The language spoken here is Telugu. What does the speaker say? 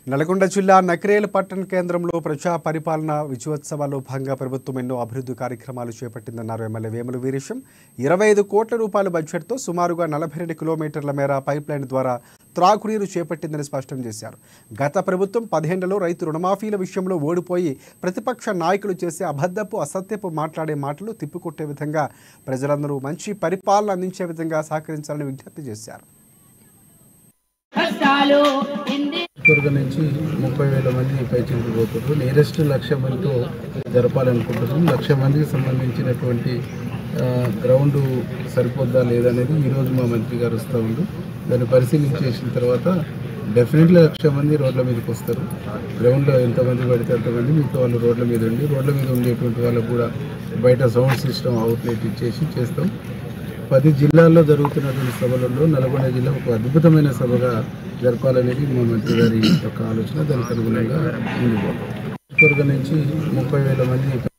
నల్గొండ జిల్లా నకిరేల్ పట్టణ కేంద్రంలో ప్రజా పరిపాలన విజయోత్సవాల్లో భాగంగా ప్రభుత్వం ఎన్నో అభివృద్ధి కార్యక్రమాలు చేపట్టిందన్నారు ఎమ్మెల్యే వేముల వీరేశం. 25 కోట్ల రూపాయల బడ్జెట్తో సుమారుగా 42 కిలోమీటర్ల మేర పైప్లైన్ ద్వారా త్రాగునీరు చేపట్టిందని స్పష్టం చేశారు. గత ప్రభుత్వం 10 ఏళ్లలో రైతు రుణమాఫీల విషయంలో ఓడిపోయి ప్రతిపక్ష నాయకులు చేసే అబద్ధపు అసత్యపు మాట్లాడే మాటలు తిప్పికొట్టే విధంగా ప్రజలందరూ మంచి పరిపాలన అందించే విధంగా సహకరించాలని విజ్ఞప్తి చేశారు. నుంచి 30,000 మంది పైచిలకు పోతున్నారు. నియరెస్ట్ 1,00,000 మందితో జరపాలనుకుంటున్నాం. 1,00,000 మందికి సంబంధించినటువంటి గ్రౌండ్ సరిపోద్దా లేదనేది ఈరోజు మా మంత్రి గారు వస్తూ ఉండు. దాన్ని పరిశీలించేసిన తర్వాత డెఫినెట్లీ 1,00,000 మంది రోడ్ల మీదకి వస్తారు. గ్రౌండ్లో ఎంతమంది పడితే అంతమంది మిగతా వాళ్ళు రోడ్ల మీద ఉండేటువంటి వాళ్ళకు కూడా బయట సౌండ్ సిస్టమ్ అవుట్లెట్ ఇచ్చేసి చేస్తాం. 10 జిల్లాల్లో జరుగుతున్నటువంటి సభలలో నల్గొండ జిల్లా ఒక అద్భుతమైన సభగా జరపాలనేది మా మంత్రి గారి యొక్క ఆలోచన. దానికి అనుగుణంగా ముందుకు నుంచి 30,000 మంది